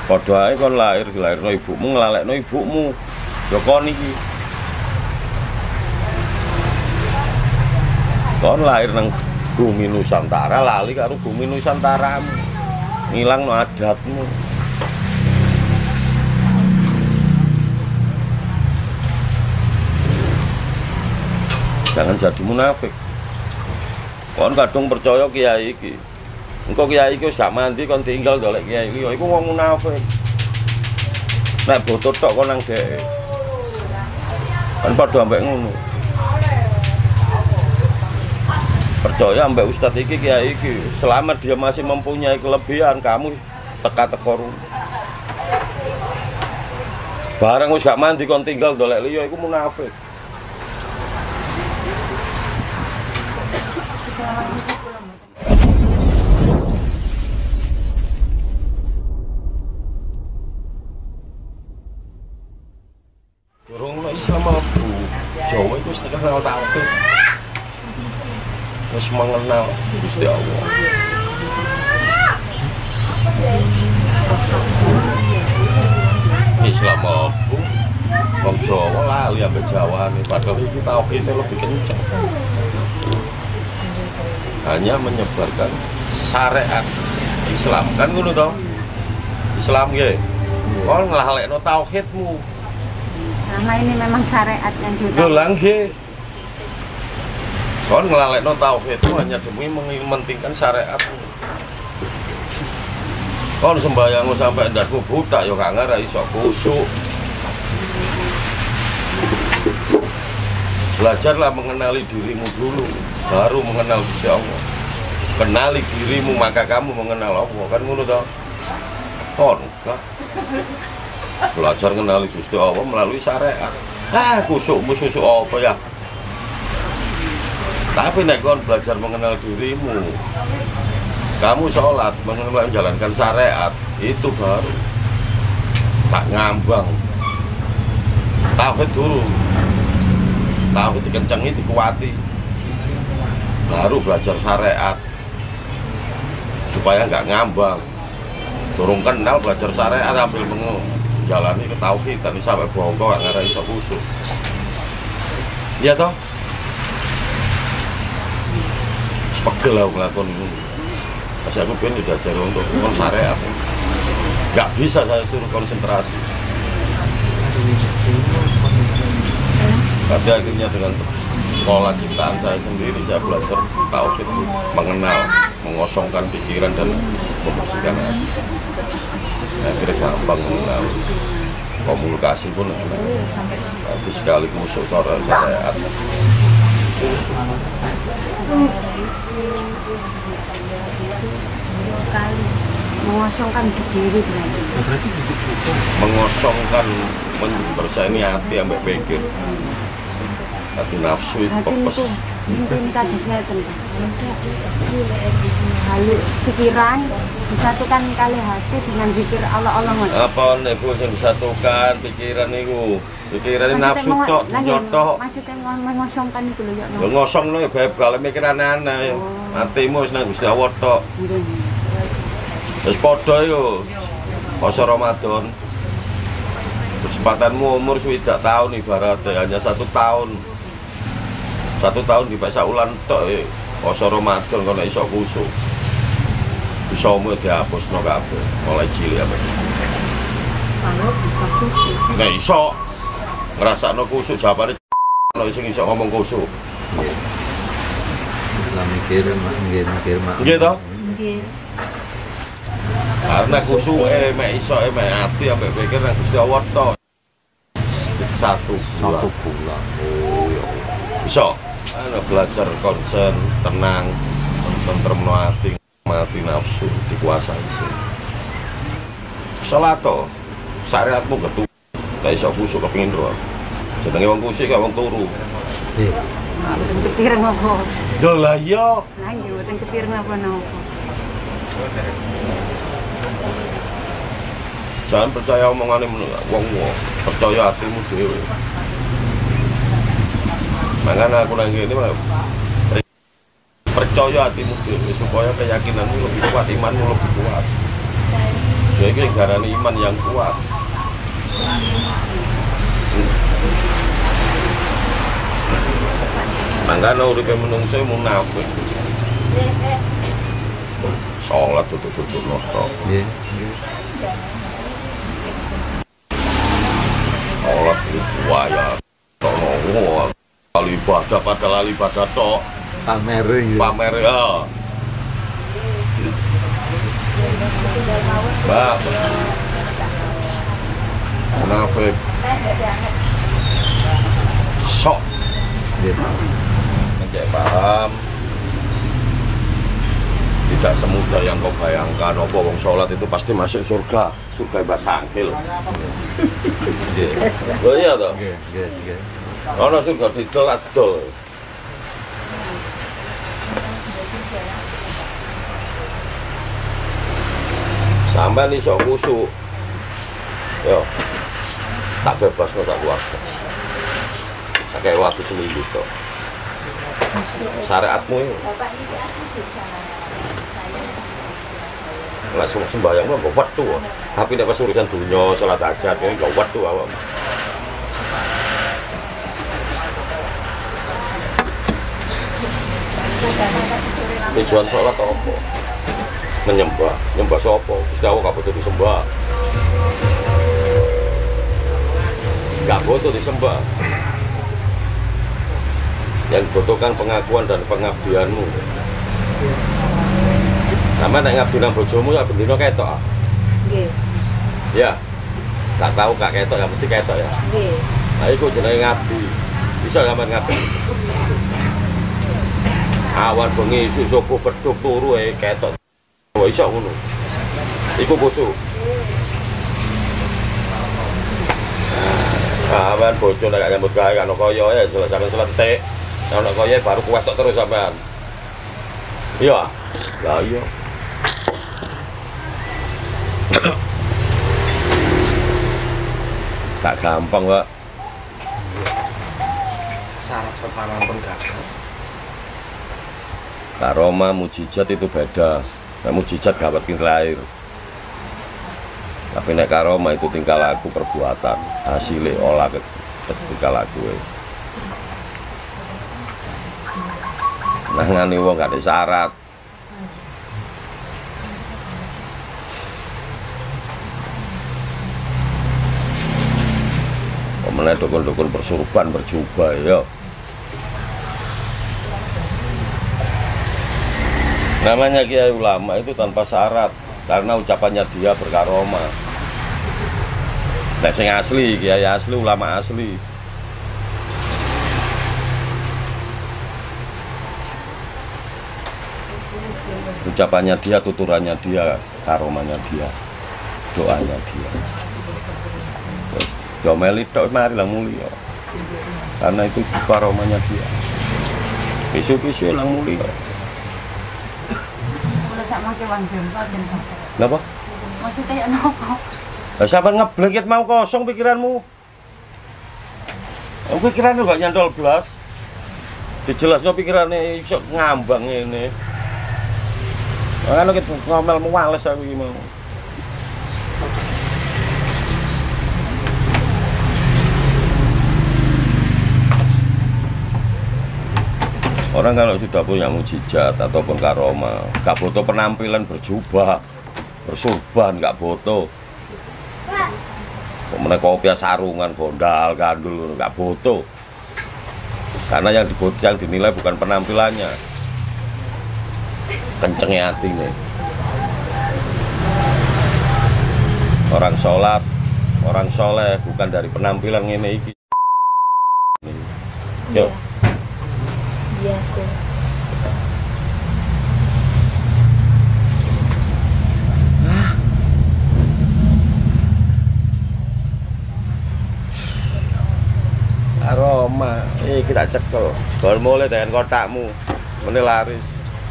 Padha ae kon lahir dilahirno ibumu, nglalekno ibumu. Ya kon iki. Kon lahir nang bumi Nusantara, lali karo bumi Nusantaramu. Ngilangno adatmu. Jangan jadi munafik. Kon kadung percaya kiai iki. Engko kiai iki wis gak mandi kon tinggal dolek kiai iki, iku wong munafik. Nek boto tok kon nang dhek. Kan padha ambek ngono. Percaya ambek ustadz iki kiai iki, selama dia masih mempunyai kelebihan, kamu teka-teka rung. Barang wis gak mandi kon tinggal dolek liya iku munafik. Durung Islam mlebu Jawa itu wis kenal tauhid. Wis mengenal Gusti Allah. Islam mlebu wong Jawa lali ambek Jawane, padahal iki tauhidnya lebih kencang. Hanya menyebarkan syariat Islam kan ngono to. Islam nggih. Kon nglalekno tauhidmu. Selama ini memang syariat yang diulang. Lho lah nggih. Kon nglalekno tauhidmu hanya demi mementingkan syariatmu. Kon sembahyangmu sampai ndasmu budak ya gak ngarep iso khusyuk. Belajarlah mengenali dirimu dulu, baru mengenal Gusti Allah. Kenali dirimu maka kamu mengenal Allah, kan ngono to? Kon lah. Belajar mengenali Gusti Allah melalui syariat. Kusukmu susuk apa ya? Tapi nek kon belajar mengenal dirimu, kamu sholat, menjalankan syariat, itu baru tak ngambang. Tauhid dulu. Tauhid dikencengi, dikuati, baru belajar syariat supaya nggak ngambang. Durung kenal belajar syariat ambil menjalani ke tauhid dan sampai bongkok nggak ada iso khusyuk. Iya toh? Sepegel lah ngelakuin ini. Masih aku pengen diajari untuk syariat. Nggak bisa saya suruh konsentrasi. Tapi akhirnya dengan pola ciptaan saya sendiri, saya belajar tauhid, mengenal, mengosongkan pikiran dan membersihkan hati. Akhirnya gampang mengenal, komunikasi pun tapi sekali musuh syariat. Mengosongkan diri berarti. Mengosongkan, membersihkan hati sampai pikir. Hati nafsu itu fokus. Mungkin tadi saya tentang halu pikiran disatukan kali hati dengan zikir Allah. Apa nek yang disatukan pikiran itu? Pikiran ini nafsu tok, nyotok. Maksudnya mengosongkan itu loh ya. Ya ngosongno ya bal mikir aneh-aneh. Hatimu wis nang Gusti Allah tok. Wis padha yo. Poso Ramadan. Kesempatanmu umur 7 tahun ibaratnya hanya 1 tahun. 1 tahun dipaksa ulan tok poso Ramadan kono iso khusyuk. Bisa mu dihapusno kabeh mulai cilik apa. Kalau bisa khusyuk. Nek iso ngrasakno khusyuk jawabane ono sing iso ngomong khusyuk. Lah mikir mak. Nggih to? Nggih. Karena khusyuk mek iso mek ati ambek pikir nang Gusti Allah tok. Satu bulan. Oh ya. Iso. Belajar konsen, tenang, tentremno ati, mati nafsu, dikuasai sih. Salat to, syariatmu getu, gak iso kusuk kepingin doang. Jenenge wong kusik gak wong turu. Mboten kepireng apa. Lho lah iya. Lah nggih mboten kepireng apa-apa. Jangan percaya omongane wong, percaya hatimu dhewe. Makanya aku nangis ini malah percaya hatimu dhewe supaya keyakinanmu lebih kuat, imanmu lebih kuat. Jadi garani iman yang kuat. Mangkane uripe menungso munafik. Salat tutu noto. Nggih. Salat itu waya. Tono kali ibadah padahal ibadah tok. Pamer ya. Pamer ya. Mbak. Munafik. Sok. Nggih. Menjadi paham. Tidak semudah yang kau bayangkan. Apa wong sholat itu pasti masuk surga. Surga Mbak Sangkil. Nggih. Oh iya toh. Nggih. Ono surga didol adol. Sampai nih sok kusuk. Yo. Tak bebas no tak waktu. Kayak waktu seminggu toh. Syariatmu ini. Langsung sembahyang mah gak waktu. Tapi nek pas urusan dunia salat hajat ini gak waktu awam. Tujuan sholat apa? Menyembah sapa? Gusti Allah gak butuh disembah. Gak butuh disembah. Yang dibutuhkan pengakuan dan pengabdianmu. Sama nek ngabdi nang bojomu ya bendina ketok. Nggih. Ya. Tak tahu gak ketok ya mesti ketok ya. Nggih. Nah iku jenenge ngabdi. Bisa sampean ngabdi. Awan bengi susuh pedhuk turu ketok. Oh iso ngono. Iku kusuk. Awan bojo nek gak nyambut gawe kan kaya ya sampean salat tek. Nek kaya baru kuat tok terus sampean. Iya. Lah iya. Gak gampang, Pak. Syarat pertama pun gagal. Karoma mujizat itu beda. Nah, mujizat gak bikin lahir. Tapi nek karoma itu tingkah laku perbuatan, hasilnya olah ke tingkah laku. Nah ngani wong gak ada syarat. Pemenang dukun-dukun persurupan berjubah ya. Namanya kiai ulama itu tanpa syarat karena ucapannya dia berkaroma. Nek sing asli, kiai asli, ulama asli. Ucapannya dia, tuturannya dia, karomanya dia, doanya dia. Terus domeli tok mari lah mulia. Karena itu karomanya dia. Isu-isu lah mulia. Make wang jempat ben Bapak. Napa? Maksudnya napa? Lah sampean ngeblekit mau kosong pikiranmu. Pikiranmu gak nyantol blas. Dijelasno pikirane iso ngambang ngene. Ana ket ngomel males aku iki mau. Orang kalau sudah punya mujizat ataupun karoma, gak butuh penampilan berjubah, bersurban, gak butuh. Kemudian kopi sarungan, gondal, gandul, gak butuh. Karena yang dinilai bukan penampilannya, kencengnya hati nih. Orang sholat, orang soleh bukan dari penampilan ini. Yuk. Iya, terus. Aroma, kita cekel. Baru mulai dengan kotakmu, ini laris.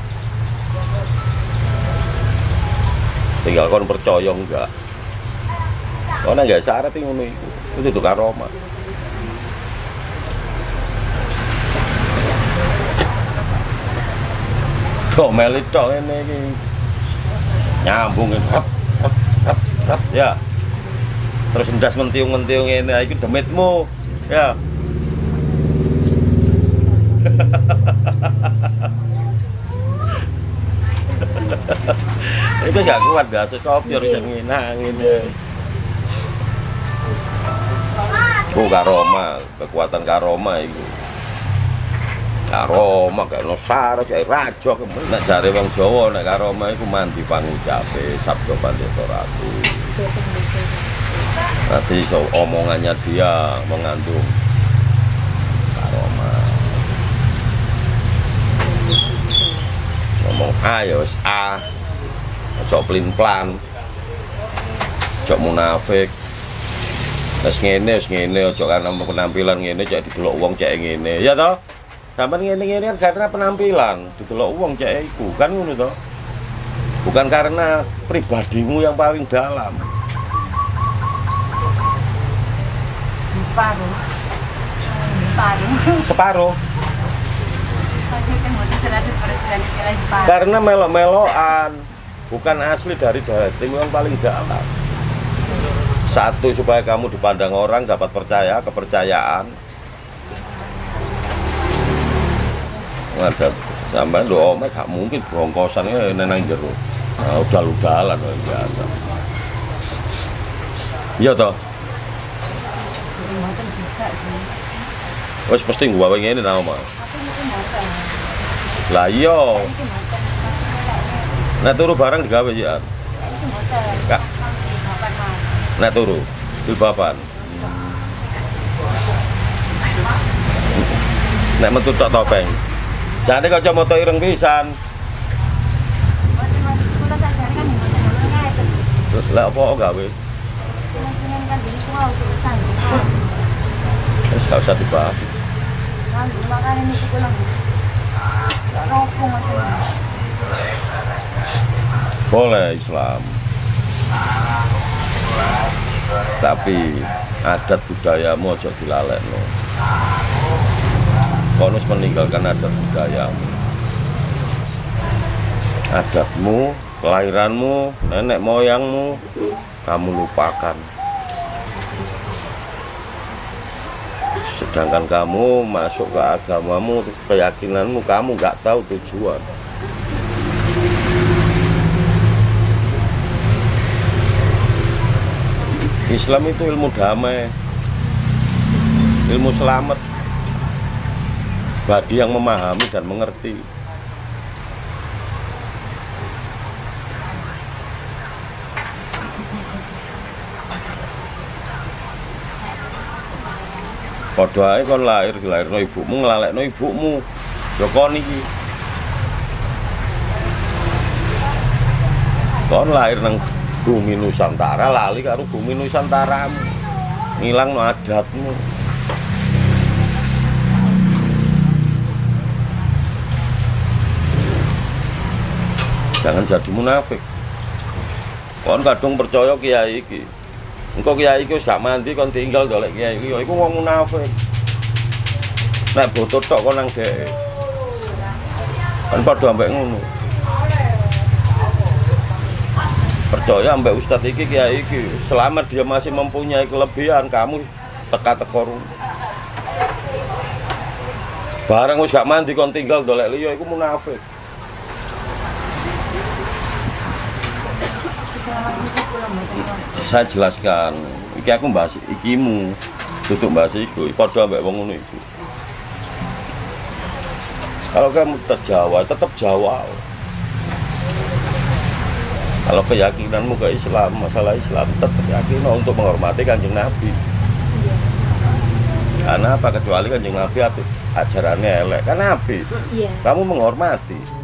Tinggal kon percaya enggak. Karena enggak syarat ngono itu tuh aroma. Domel itu ini nyambung Ya. Terus ndas mentiung-mentiung ini, itu demitmu. Ya. Itu gak kuat dah, sekopyor bisa ngingin ya. Karoma, kekuatan karoma itu. Karoma kayak Nusara, kayak Raja, nek jare wong Jawa nek karoma iku mandi pangucape sabda Pandita Ratu. Nanti omongannya dia mengandung karoma. Ngomong A ya wis A. Aja plin-plan. Aja munafik. Wis ngene aja karena penampilan ngene cek didelok wong cek ngene. Ya toh? Sampeyan ngene-ngene kan karena penampilan, didelok wong cek iku, kan ngono toh. Bukan karena pribadimu yang paling dalam. Separuh. Karena melok-melokan, bukan asli dari hatimu yang paling dalam. Satu, supaya kamu dipandang orang, dapat kepercayaan. Ada sampai doa, gak mungkin bongkosannya nenang jero. Nah, udal-udalan biasa. Iya toh. Wes pasti gua pengen ini nama. Lah iya. Nah turu barang digawe ya. Kak. Nah turu di papan. Nek metu tok topeng. Jane kacamata ireng pisan. Lah apa gawe? Wis gak usah dibahas. Boleh Islam. Tapi adat budayamu aja dilalekno. Kono meninggalkan adat budayamu. Adatmu, kelahiranmu, nenek moyangmu kamu lupakan. Sedangkan kamu masuk ke agamamu, keyakinanmu, kamu nggak tahu tujuan. Islam itu ilmu damai, ilmu selamat bagi yang memahami dan mengerti. Padha ae kon lahir dilahirno ibumu, nglalekno ibumu. Ya kon iki. Kon lahir nang bumi Nusantara, lali karo bumi Nusantaramu. Ngilangno adatmu. Jangan jadi munafik. Kon kadung percaya kiai iki. Engko kiai iki wis gak mandi kon tinggal dolek kiai iki, iku wong munafik. Nek boto tok kon nang dhek. Kan padha ambek ngono. Percaya ambek ustadz iki kiai iki, selama dia masih mempunyai kelebihan, kamu teka-teka rung. Barang wis gak mandi kon tinggal dolek liya iku munafik. Saya jelaskan, iki aku bahas ikimu, tutup bahas iku, padha ambek wong ngono iku. Kalau kamu terjawa, tetap Jawa. Kalau keyakinanmu ke Islam, masalah Islam, tetap yakin untuk menghormati Kanjeng Nabi. Karena apa? Kecuali Kanjeng Nabi ajarannya elek, kan Nabi. Kamu menghormati.